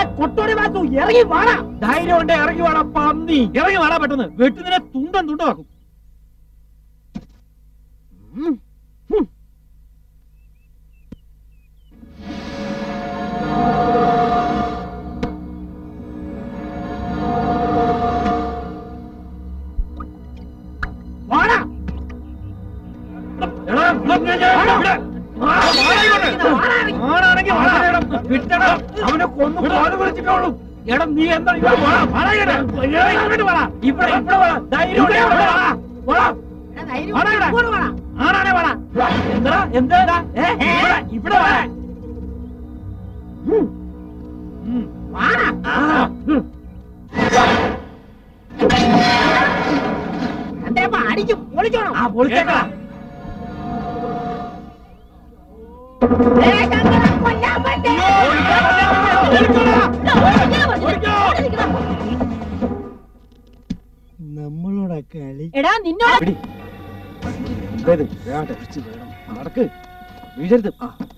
കൊട്ടോടി വാസു ഇറങ്ങി വാടാ. ധൈര്യം ഉണ്ട്, ഇറങ്ങി വാടാ പന്നി. ഇറങ്ങി വാടാ പെട്ടെന്ന്, വെട്ടുന്നതിനെ തുണ്ടം തുണ്ടമാക്കും. വാടാ. അവനെ കൊന്നു പാല് വിളിച്ചിട്ടോളൂ. എടാ നീ എന്താ ഇവിടെ എന്താ ഇവിടെ അടിച്ച് പൊളിച്ചോണം. ആ പൊളിച്ചേക്കാ. നമ്മളോടാ കളി. എടാ നിന്നോട് നടക്ക്, വീഴരുത്.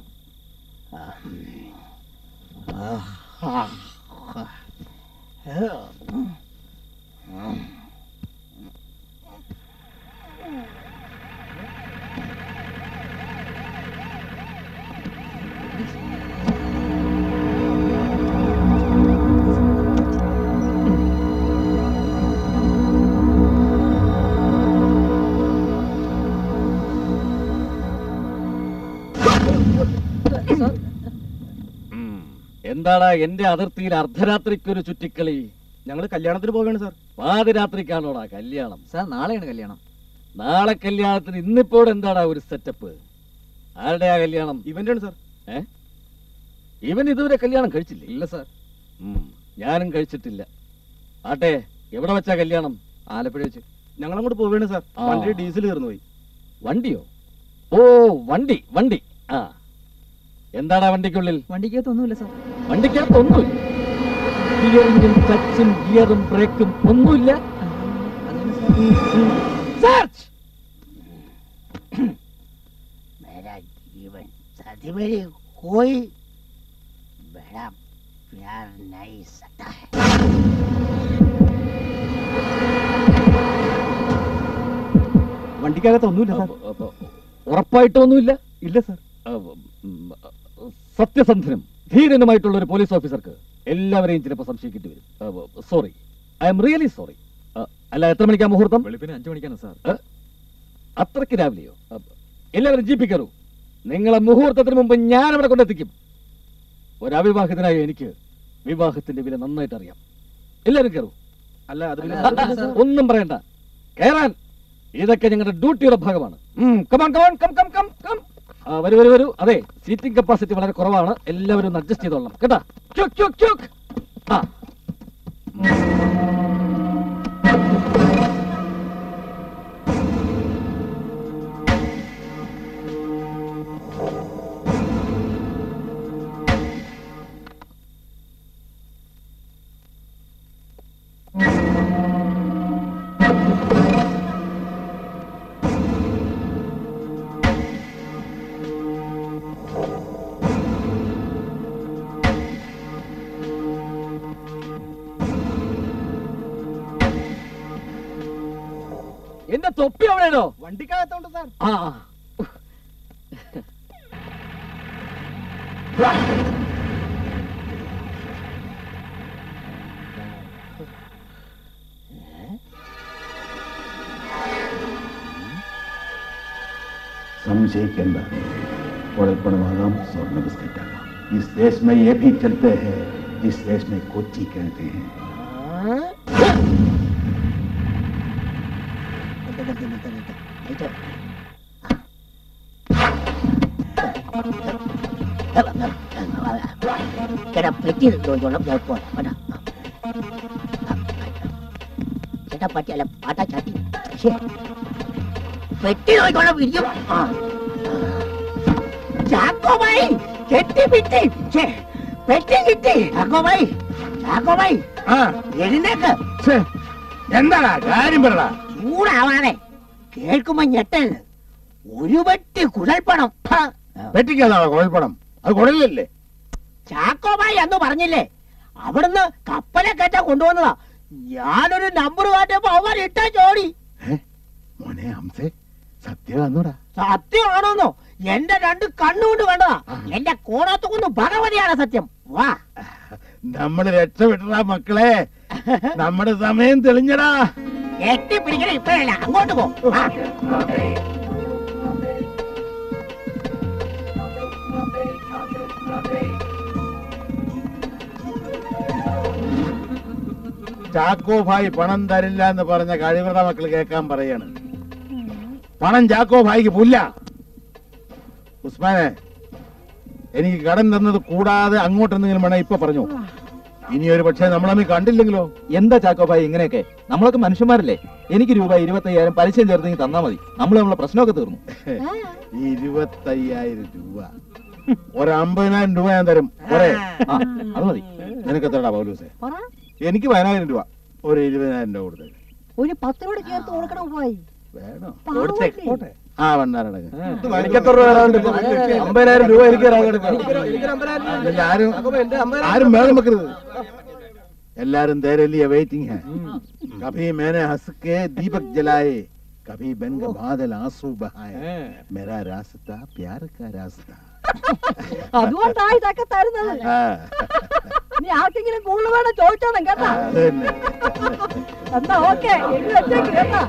എന്താടാ എന്റെ അതിർത്തിയിൽ അർദ്ധരാത്രിക്കൊരു ചുറ്റിക്കളി? ഞങ്ങള് കല്യാണത്തിന് പോവുകയാണ് സാർ. പാതിരാത്രിക്കാണോടാ കല്യാണം? സാർ നാളെയാണ് കല്യാണം. നാളെ കല്യാണത്തിന് ഇന്നിപ്പോൾ എന്താടാ ഒരു സെറ്റപ്പ്? ആരുടെയാ കല്യാണം? ഇവന്റെ ആണ് സാർ. ഇവൻ ഇതുവരെ കല്യാണം കഴിച്ചില്ലേ? ഇല്ല സാർ. ഞാനും കഴിച്ചിട്ടില്ല. ആട്ടെ, എവിടെ വെച്ചാ കല്യാണം? ആലപ്പുഴ വെച്ച്. ഞങ്ങളങ്ങോട്ട് പോവുകയാണ് സാർ. വണ്ടി ഡീസൽ തീർന്നു പോയി. വണ്ടിയോ? ഓ വണ്ടി വണ്ടി. ആ എന്താടാ വണ്ടിക്കുള്ളിൽ? വണ്ടിക്കകത്തൊന്നുമില്ല സാർ. വണ്ടിക്കകത്തൊന്നുമില്ല? ഗിയറിംഗും ടച്ചും ഗിയറും ബ്രേക്കും ഒന്നുമില്ല? मेरा जीवन शादी मेरी कोई बड़ा प्यार नहीं सकता है. വണ്ടിക്കകത്തൊന്നുമില്ല സാർ. ഉറപ്പായിട്ടൊന്നുമില്ല? ഇല്ല സാർ. സത്യസന്ധനും ധീരനുമായിട്ടുള്ള ഒരു പോലീസ് ഓഫീസർക്ക് എല്ലാവരെയും ചിലപ്പോൾ സംശയിക്കേണ്ടി വരും. Sorry, I'm really sorry. അല്ല, എത്ര മണിക്കാ മുഹൂർത്തം? വെളുപ്പിന് 5 മണിക്കാണ് സാർ. അത്രയ്ക്ക് രാവിലെയോ? എല്ലാവരും ജീപ്പിൽ കയറൂ. നിങ്ങളെ മുഹൂർത്തത്തിന് മുമ്പ് ഞാൻ അവിടെ കൊണ്ടെത്തിക്കും. ഒരവിവാഹിതനായ എനിക്ക് വിവാഹത്തിന്റെ വില നന്നായിട്ട് അറിയാം. എല്ലാവരും കയറൂ. അല്ല അത് ഒന്നും പറയണ്ട, കയറാൻ. ഇതൊക്കെ ഞങ്ങളുടെ ഡ്യൂട്ടിയുടെ ഭാഗമാണ്. വരൂ വരൂ വരൂ. അതെ, സീറ്റിംഗ് കപ്പാസിറ്റി വളരെ കുറവാണ്. എല്ലാവരും ഒന്ന് അഡ്ജസ്റ്റ് ചെയ്തോളാം കേട്ടാ. എന്റെ തൊപ്പി എവിടെയാണോ? വണ്ടിക്കകത്തോണ്ട് സാർ. ആ संशयिकेंद्र उड़पड़वागाम स्वर्ण बिस्किट इस देश में ये भी चलते हैं जिस देश में कोची कहते हैं. ചേട്ടാ പെട്ടി നോക്കണം. ചേട്ടാ പറ്റി അല്ല പാട്ടാ ചാട്ടി. പെട്ടി നോക്കണം. ഇരിക്കും. ചാക്കോബായി കെട്ടി പിട്ടി പെട്ടി കിട്ടി. ചാക്കോബായി ചാക്കോബായി എഴുന്നേക്ക്. എന്താടാ കാര്യം പറടാ. ചൂടാവാതെ കേൾക്കുമ്പോ ഞെട്ടരുത്. ഒരു പെട്ടി കുഴൽപ്പണം. പെട്ടിക്കാതാണോ കുഴൽപ്പണം? അത് കുഴലല്ലേ? ചാക്കോബായി അന്ന് പറഞ്ഞില്ലേ അവിടുന്ന് കപ്പലെ കയറ്റാൻ കൊണ്ടുവന്നതാ. ഞാനൊരു നമ്പർ കാട്ടിയപ്പോ അവൻ ഇട്ട ചോടി. മോനെ ഹംസേ സത്യമാണോടാ? സത്യമാണോന്നോ? എന്റെ 2 കണ്ണുകൊണ്ട് കണ്ടതാ. എന്റെ കോണത്തുകുന്ന് ഭഗവതിയാണ് സത്യം. വാ, നമ്മള് രക്ഷപ്പെട്ടടാ മക്കളെ. നമ്മുടെ സമയം തെളിഞ്ഞടാ. എട്ടിപ്പിടിക്കണ ഇപ്പഴല്ല, അങ്ങോട്ട് പോ. ചാക്കോ ഭായി പണം തരില്ല എന്ന് പറഞ്ഞ കഴിവുള്ള മക്കൾ കേൾക്കാൻ പറയാണ്. പണം ചാക്കോ ഭായിക്ക് പുല്ല. ഉസ്മാനെ, എനിക്ക് കടം തന്നത് കൂടാതെ അങ്ങോട്ടെന്തെങ്കിലും വേണം ഇപ്പൊ പറഞ്ഞു. ഇനി ഒരു പക്ഷേ നമ്മളമ്മ കണ്ടില്ലെങ്കിലോ? എന്താ ചാക്കോഭായി ഇങ്ങനെയൊക്കെ? നമ്മളൊക്കെ മനുഷ്യന്മാരല്ലേ? എനിക്ക് രൂപ 25,000 പലിശയും ചേർത്തെങ്കിൽ തന്നാ മതി. നമ്മളെ പ്രശ്നമൊക്കെ തീർന്നു. 25,000 രൂപ, ഒരു 50,000 രൂപ ഞാൻ തരും. പോരെ? അത് മതി. നിനക്ക് എത്രടാ പൗലൂസേ? എനിക്ക് 10,000 രൂപ, ഒരു 20,000 രൂപ കൊടുത്തേ. ഒരു 10 കൂടെ ചേർത്ത് കൊടുക്കണം പോയി. വേണോ? പോട്ടെ. ആ വണ്ണാരടങ്ങ്. എനിക്ക് എത്ര രൂപ തരാനുണ്ട്? 50,000 രൂപ എനിക്ക് ആരും വേണം വെക്കരുത്. എല്ലാരും तेरे लिए वेटिंग है. कभी मैंने हंस के दीपक जलाए, कभी बन के बादल आंसू बहाए. मेरा रास्ता प्यार का रास्ता. അതുകൊണ്ടായി ഇതൊക്കെ തരുന്നത്. നീ ആർക്കെങ്കിലും കൂടുതൽ വേണം ചോദിച്ചോണം കേട്ടാ. എന്നാ ഓക്കെ, എഴുതി വെച്ചേക്ക് കേട്ടാ.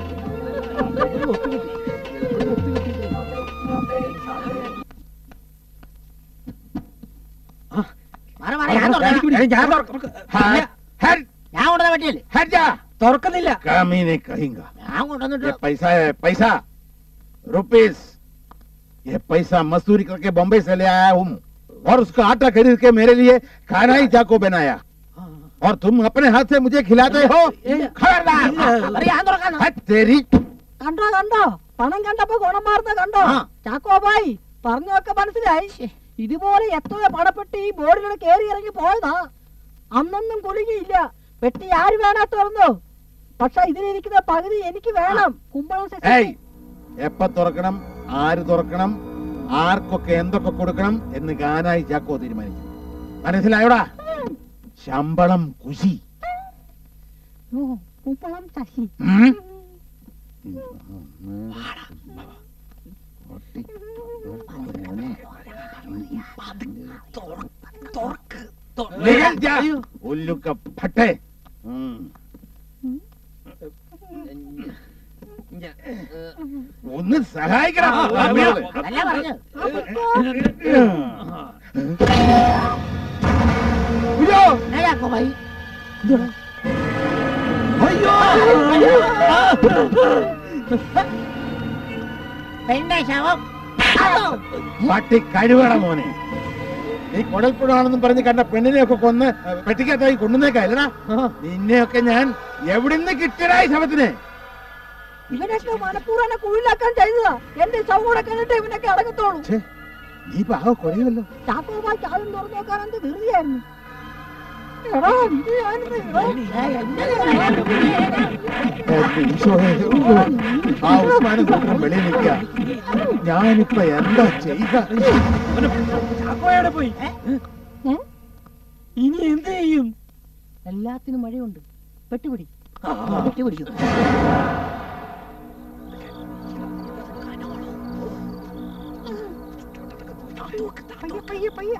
ഞാൻ കൊണ്ടുവന്ന പറ്റിയല്ലേ? തുറക്കുന്നില്ല. कमीने कहेगा ഞാൻ കൊണ്ടുവന്നിട്ട് ये पैसा है, पैसा रुपीस. ये पैसा मजदूरी करके बम्बई से ले आया हूँ और उसका आटा खरीद के मेरे लिए खाना ही चाको बनाया और तुम अपने हाथ से मुझे खिलाते हो. खबरदार. तेरी കണ്ടോ കണ്ടോ, പണം കണ്ടപ്പോ ഗുണം മാറുന്ന കണ്ടോ? ചാക്കോബായി പറഞ്ഞൊക്കെ മനസ്സിലായി. ഇതുപോലെ എത്രയോ പണപ്പെട്ടി ഈ ബോർഡിലൂടെ കേറി ഇറങ്ങി പോയതാ. അന്നൊന്നും കുലുങ്ങിയില്ല. പെട്ടി ആര് വേണാ തുറന്നു. പക്ഷെ ഇതിലിരിക്കുന്ന പകുതി എനിക്ക് വേണം. കുമ്പളം എപ്പ തുറക്കണം, ആര് തുറക്കണം, ആർക്കൊക്കെ എന്തൊക്കെ കൊടുക്കണം എന്ന് ഗാനായി ചാക്കോ തീരുമാനിക്കും. മനസ്സിലായോടാ? ശമ്പളം കുശി. കുമ്പളം ശശി. उल्लू का फटे. ഒന്ന് സഹായിക്കണം. പട്ടി കഴിവണ മോനെ. നീ കുടൽപ്പുഴാണെന്നും പറഞ്ഞ് കണ്ട പെണ്ണിനെയൊക്കെ കൊന്ന് പെട്ടിക്കകത്തായി കൊണ്ടുവന്നേക്കല്ലടാ. നിന്നെയൊക്കെ ഞാൻ എവിടുന്ന് കിട്ടിയടായി ശവത്തിന്? ഇവനൊക്കെ മനപ്പൂർവ്വം കുഴിലാക്കാൻ ചെയ്തതാ. എന്റെ ശവൂടെ കണ്ടിട്ട് ഇവനൊക്കെ അടങ്ങത്തോളൂ. നീ പാവ കുറയുമല്ലോ. ചാക്കോബായി ആദ്യം തുറന്നു നോക്കാൻ എന്ത് ധൃതിയായിരുന്നു. ആ ഉസ്മാനും വെളിയിൽ നിൽക്കുക. ഞാനിപ്പോ എന്താ ചെയ്യുക? ചാക്കോയോടെ പോയി. ഇനി എന്ത് ചെയ്യും? എല്ലാത്തിനും മഴയുണ്ട്. പെട്ടുപിടി പെട്ടുപിടിക്കും. പയ്യെ പയ്യെ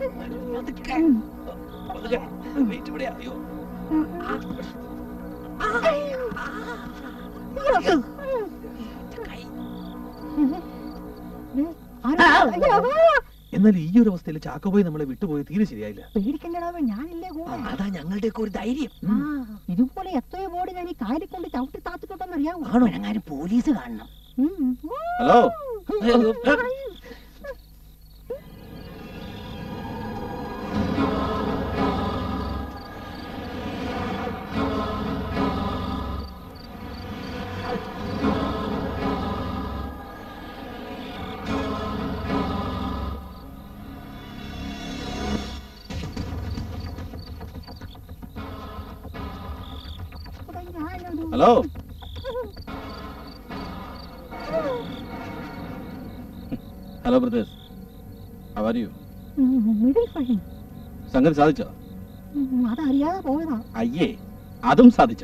എന്നാൽ ഈ ഒരു അവസ്ഥയിൽ ചാക്കോബായി നമ്മളെ വിട്ടുപോയി തീരെ ശരിയായില്ല. പേടിക്കണ്ടടാവേ, ഞാനില്ലേ കൂടെ. അതാ ഞങ്ങളുടെയൊക്കെ ഒരു ധൈര്യം. ഇതുപോലെ എത്രയോ ബോർഡ് ഞാൻ ഈ കാലിൽ കൊണ്ട് ചവിട്ടി താത്തിട്ടുണ്ടെന്നറിയാമോ? ആണോ? പോലീസ് കാണണം. Hello, hello. Hello brothers, how are you? സംഗതി സാധിച്ചോ? അതറിയാതെ പോയതാ. അയ്യേ, അതും സാധിച്ച.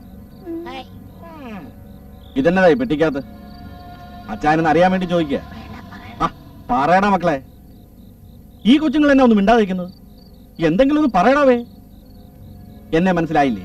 ഇതെന്നതായി പെട്ടിക്കകത്ത്? അച്ചായനെന്ന് അറിയാൻ വേണ്ടി ചോദിക്കുക. പറയടാ മക്കളെ, ഈ കൊച്ചുങ്ങൾ എന്നെ ഒന്നും മിണ്ടാതിരിക്കുന്നത്? എന്തെങ്കിലും ഒന്ന് പറയണവേ. എന്നെ മനസ്സിലായില്ലേ?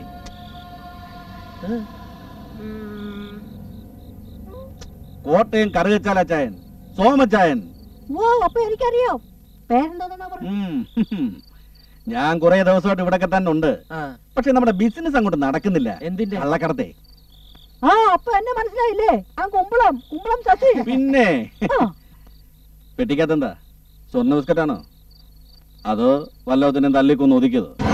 കോട്ടയം കറുകച്ചാൽ അച്ചായൻ, സോമച്ചായൻ. ഓ, അപ്പൊ എനിക്കറിയാം. പേരെന്താ പറഞ്ഞു? ഞാൻ കുറെ ദിവസമായിട്ട് ഇവിടൊക്കെ തന്നെ ഉണ്ട്. പക്ഷെ നമ്മുടെ ബിസിനസ് അങ്ങോട്ട് നടക്കുന്നില്ല. എന്തിന്റെ? കള്ളക്കടത്തെ. ആ, അപ്പൊ എന്നെ മനസ്സിലായില്ലേ? ആ കുമ്പളം ശശി. പിന്നെ പെട്ടിക്കകത്തെന്താ, സ്വർണ്ണ ബിസ്ക്കറ്റാണോ അതോ വല്ലതിനും തല്ലിക്കൊന്ന് ഒതുക്കിയതോ?